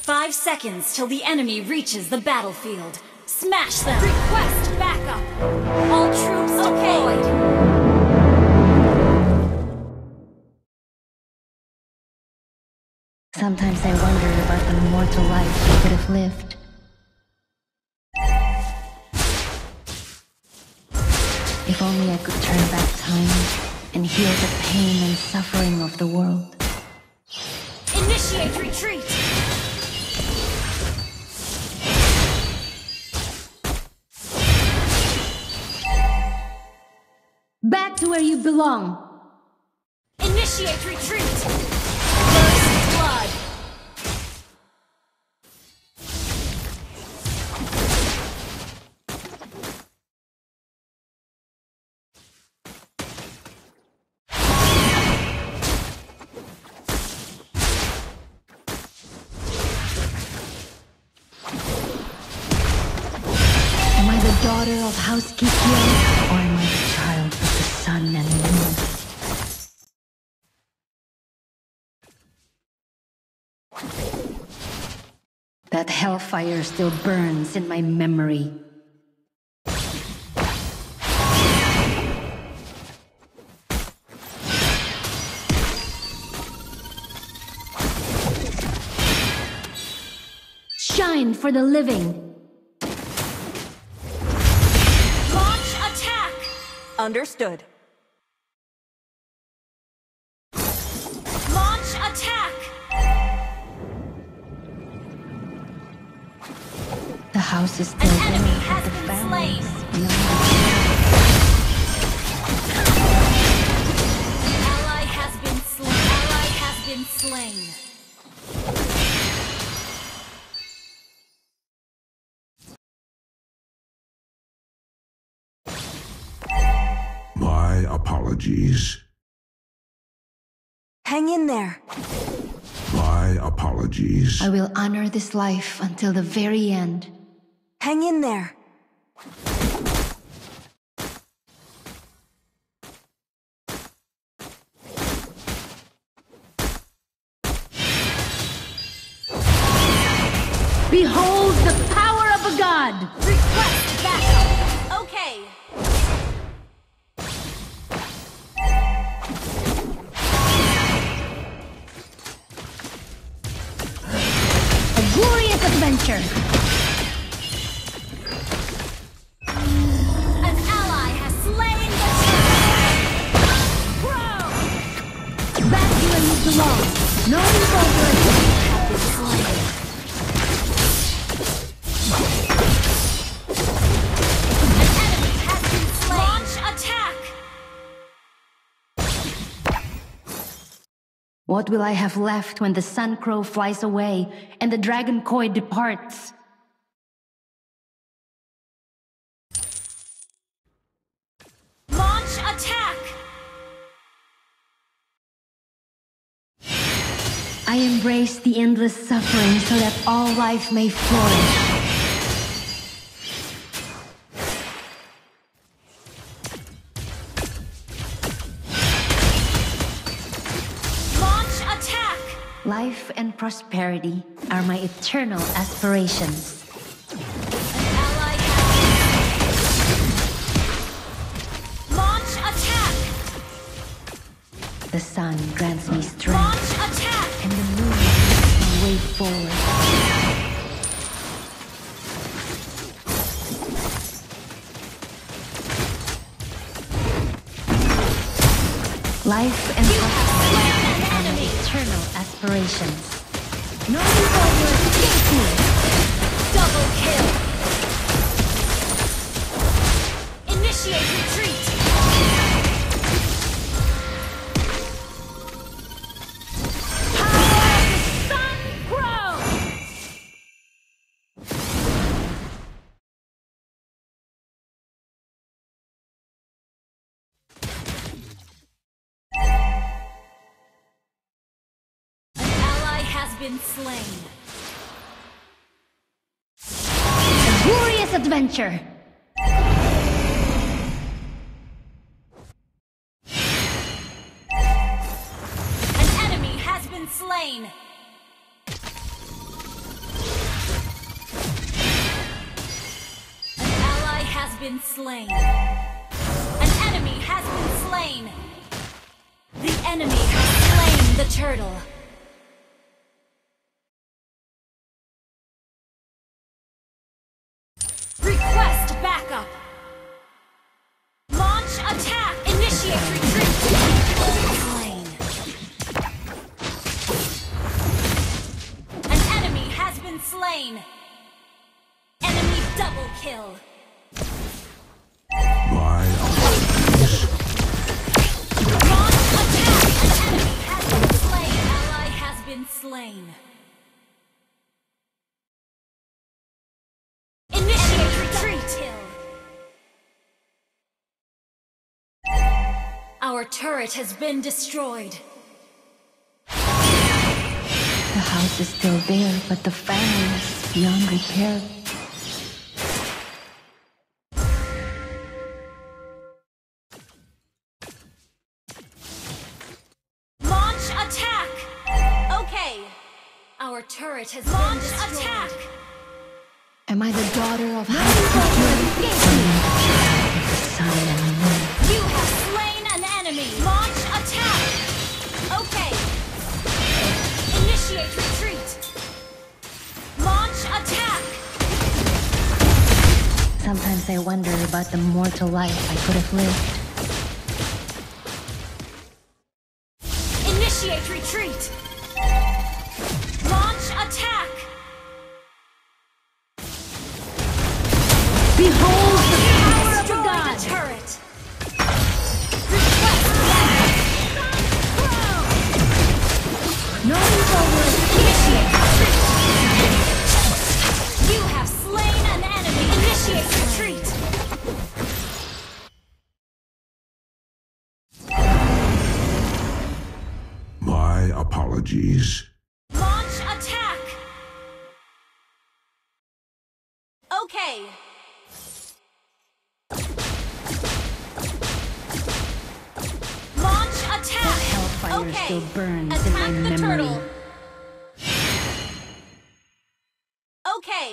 5 seconds till the enemy reaches the battlefield. Smash them! Request backup! All troops deployed! Sometimes I wonder about the immortal life I could have lived. If only I could turn back time and heal the pain and suffering of the world. Initiate retreat! Back to where you belong! Initiate retreat! First blood! Am I the daughter of House Kikyo, or am I the child of the sun and moon? That hellfire still burns in my memory. Shine for the living! Launch attack! Understood. Launch attack! The house is still An there, enemy but has the been family slain. is beyond. Ally has been slain. Ally has been slain. My apologies. Hang in there. My apologies. I will honor this life until the very end. Hang in there. Behold the power of a god! Request backup! Okay. A glorious adventure! An ally has slain the Crow! Back to where you belong! No evil blood! Have been slain. An enemy has been slain. Launch attack! What will I have left when the Sun Crow flies away and the Dragon Koi departs? Launch attack! I embrace the endless suffering so that all life may flourish. Launch attack! Life and prosperity are my eternal aspirations. Ally has Launch attack! The sun grants me strength, Launch attack! and the moon leads my way forward. Life and prosperity are my eternal aspirations. No evil will escape me! Double kill! Initiate retreat! Power of the Sun Crow! An ally has been slain. A glorious adventure! An enemy has been slain. been slain. An enemy has been slain. The enemy has slain the turtle. Request backup. Launch attack. Initiate retreat. Slain. An enemy has been slain. Enemy double kill. My apologies. Launch attack. An enemy has been slain. Ally has been slain. Initiate retreat. Our turret has been destroyed. The house is still there, but the family is beyond repair. Launch attack! Okay. Our turret has been destroyed. Attack! Am I the daughter of housekeeper? The sun and the moon. You have slain an enemy! Launch attack! Okay. Initiate retreat! Launch attack! Sometimes I wonder about the mortal life I could have lived. Initiate retreat! Launch attack! Behold the power of Destroy God! the turret! Request backup! No evil will Initiate retreat! You have slain an enemy! Initiate retreat! My apologies. Launch attack! Okay. Launch attack! hellfire Okay. still burns in Attack my the memory. turtle! Okay.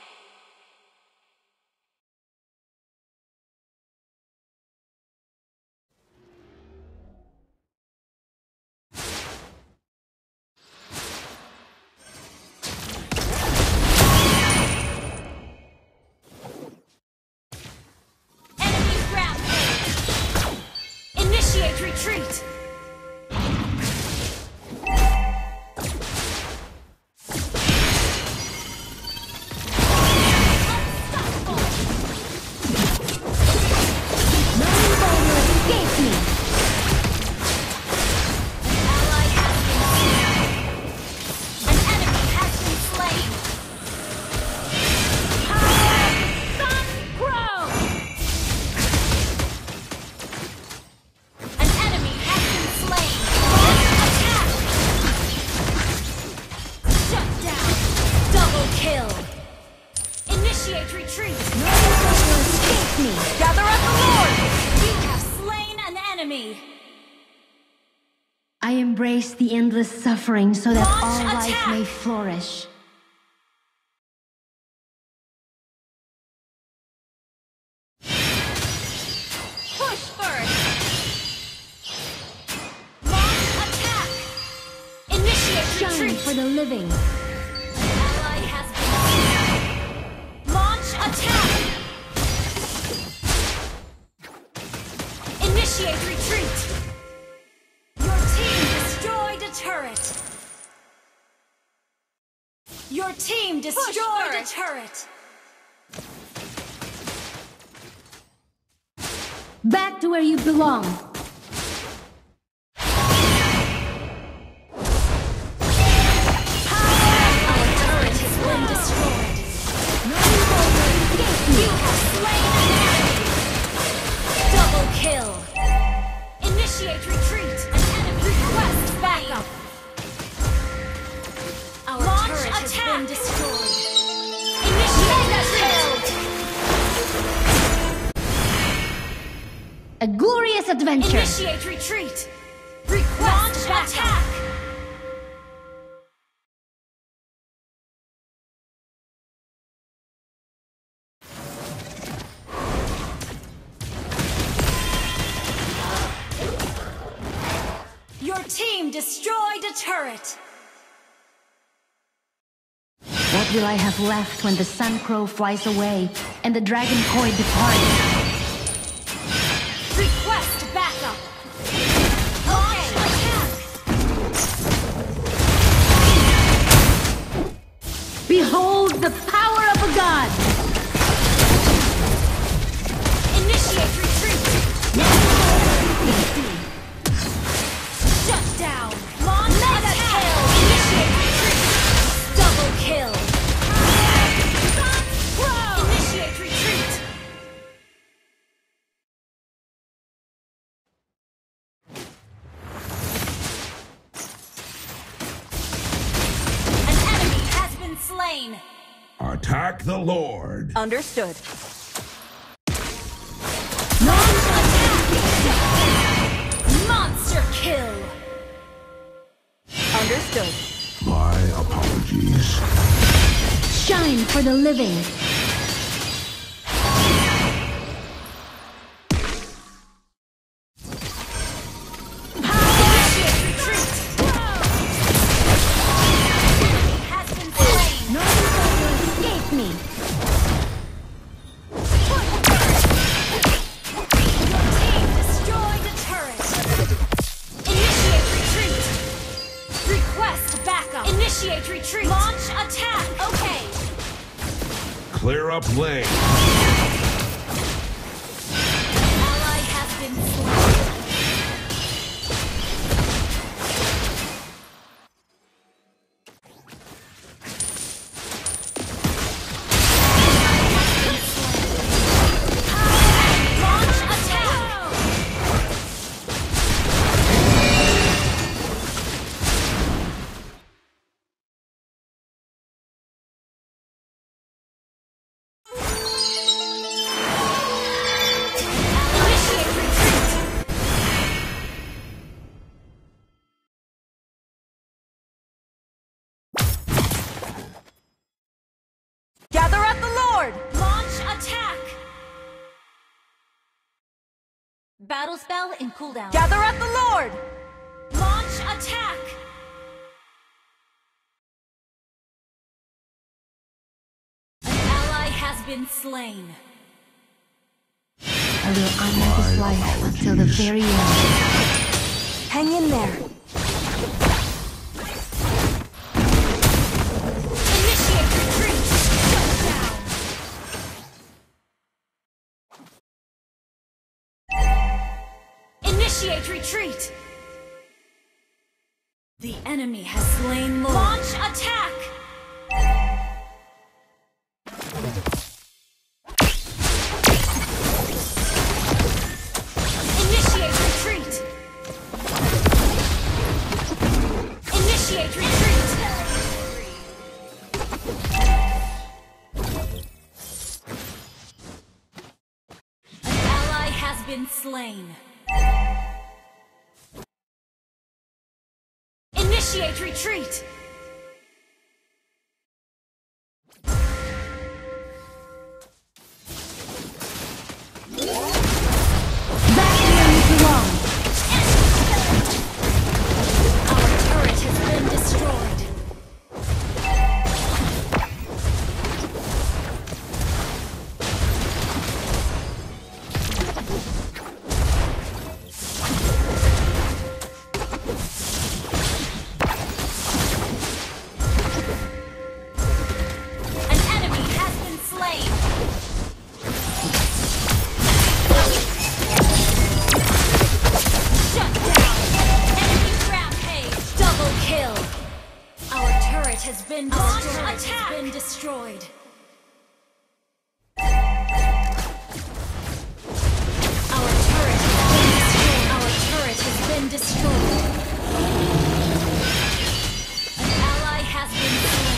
Enemy rampage! Initiate retreat! Unstoppable! No evil will escape me! An ally has been slain. An enemy has been slain. Power of the Sun Crow! An enemy has been slain. Launch attack! Shut down. Double kill. Initiate retreat. No evil will escape me! Gather up the Lord! You have slain an enemy. I embrace the endless suffering so that Launch all life attack! may flourish. Push first. Launch attack. Initiate Shine retreat. for the living. Ally has been slain. Launch attack. Initiate retreat. Your team destroyed a turret. Your team destroyed a turret. Back to where you belong. Our turret has been destroyed. No evil will escape me! You have slain an enemy. Double kill. Initiate retreat. An enemy request backup. Our turret has been destroyed. Initiate retreat. A glorious adventure! Initiate retreat. Request attack. destroyed a turret! What will I have left when the Sun Crow flies away and the Dragon Koi departs? Request backup! Launch attack! Behold the power of a god! Initiate retreat! Shut down! Launch attack! Initiate retreat! Double kill! Initiate retreat! An enemy has been slain! Attack the Lord. Understood. Launch attack! Monster kill! Understood. My apologies. Shine for the living! Initiate retreat! Has been slain! No one will escape me! Your team destroyed a turret! Initiate retreat! Request backup! Initiate retreat! Launch attack! Okay! Clear up lane. Ally has been slain! Launch attack! Initiate retreat! Gather at the Lord! Launch attack! Battle spell in cooldown. Gather at the Lord! Launch attack! An ally has been slain. I will honor this life until the very end. Hang in there. Initiate retreat! Shut down! Initiate retreat! The enemy has slain Lord. Launch attack! Initiate retreat! Initiate retreat! An ally has been slain. Initiate retreat! Back where you belong! Our turret has been destroyed. An enemy has been slain. Shut down! Enemy rampage! Double kill! Our turret has been destroyed. Our turret has been destroyed. An ally has been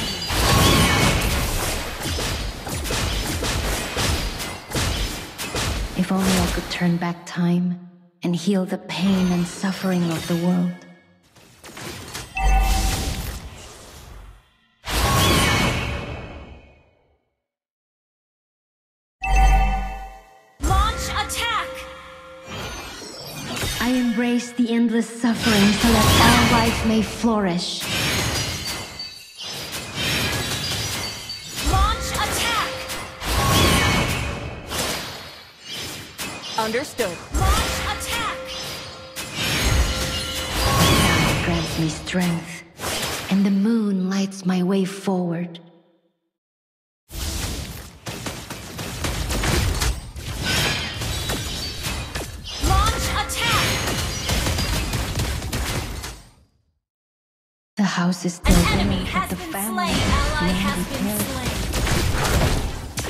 slain. If only I could turn back time and heal the pain and suffering of the world. Launch attack! I embrace averts the endless suffering so that all life may flourish. Launch attack! Understood. Launch attack! It grants me strength, and the moon lights my way forward. Launch attack! The house is still An there, enemy but has the been family slain. Ally may has be been perished. slain.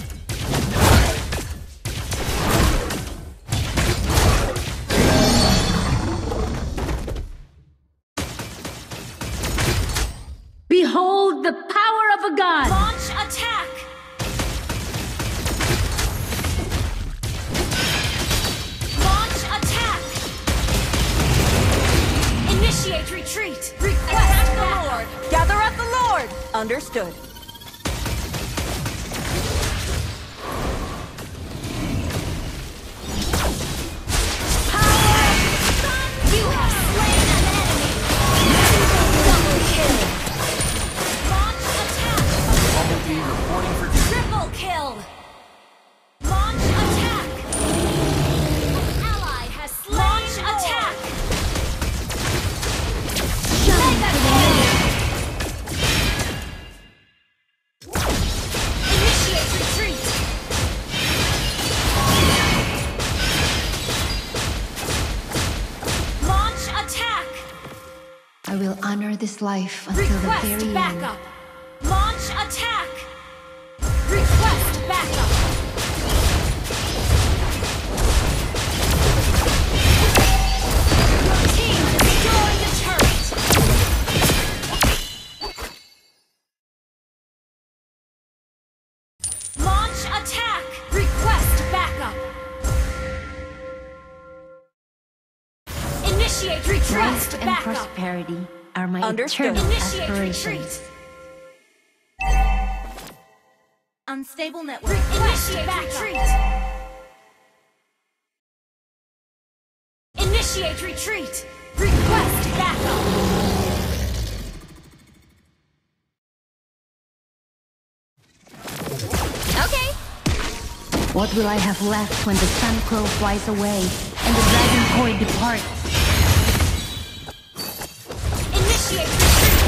Behold the power of a god! Launch attack! Launch attack! Initiate retreat! Request the Lord! Gather at the Lord! Understood. You have slain an enemy! Double kill! Launch attack! Bumblebee reporting for Triple kill! Launch attack! An ally has slain. Launch attack! Mega kill! Initiate retreat! Launch attack! I will honor this life until the Request very end. backup! Launch attack! Request backup! Your team destroyed the turret! Launch attack! Request backup! Initiate Life request and backup! prosperity are my Understood. eternal Initiate aspirations. retreat! Unstable network. Initiate retreat! Initiate retreat! Request backup! Okay. What will I have left when the sun crow flies away and the dragon horde departs? Initiate retreat!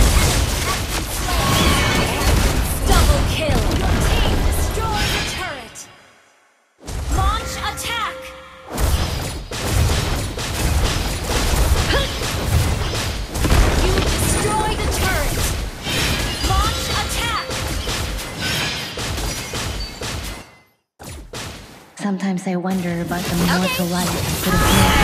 Double kill! Your team destroyed the turret! Launch attack! You destroyed the turret! Launch attack! Sometimes I wonder about the mortal life that could have